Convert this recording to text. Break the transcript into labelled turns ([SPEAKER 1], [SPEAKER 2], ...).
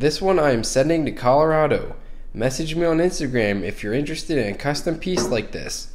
[SPEAKER 1] This one I am sending to Colorado. Message me on Instagram if you're interested in a custom piece like this.